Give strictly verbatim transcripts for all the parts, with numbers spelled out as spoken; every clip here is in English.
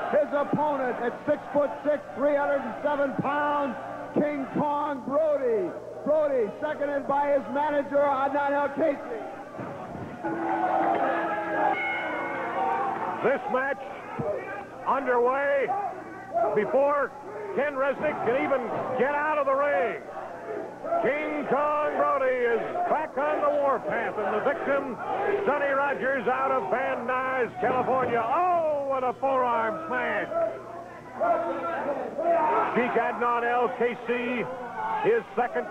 his opponent at six foot six, three hundred seven pounds, King Kong Brody. Brody, seconded by his manager, Adnan El-Kaissie. This match underway before Ken Resnick can even get out of the ring. King Kong Brody is back on the warpath, and the victim, Sonny Rogers, out of Van Nuys, California. Oh, what a forearm smash. Sheik Adnan El-Kaissie, his second.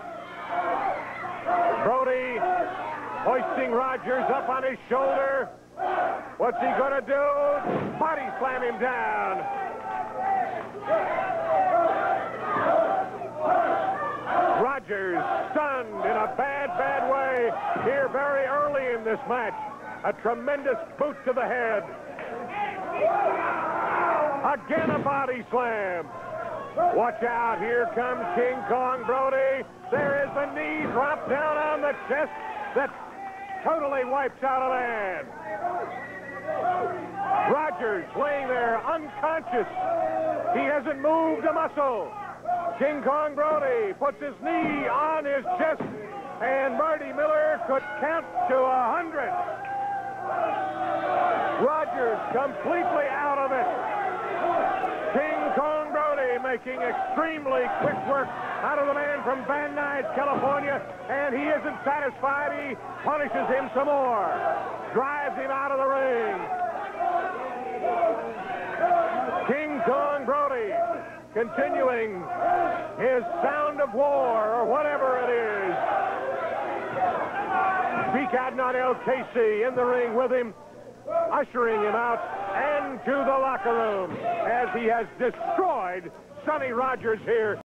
Brody hoisting Rogers up on his shoulder. What's he gonna do? Body slam him down. Rogers stunned in a bad, bad way here very early in this match. A tremendous boot to the head. Again a body slam. Watch out, here comes King Kong Brody. There is the knee drop down on the chest that totally wipes out a man. Rogers laying there unconscious. He hasn't moved a muscle. King Kong Brody puts his knee on his chest, and Marty Miller could count to a hundred. Rogers completely out of it. King Kong Brody making extremely quick work out of the man from Van Nuys, California, and he isn't satisfied. He punishes him some more, drives him out of the ring. King Kong Brody continuing his sound of war, or whatever it is. Sheik Adnan El-Kaissie in the ring with him, ushering him out and to the locker room as he has destroyed Sonny Rogers here.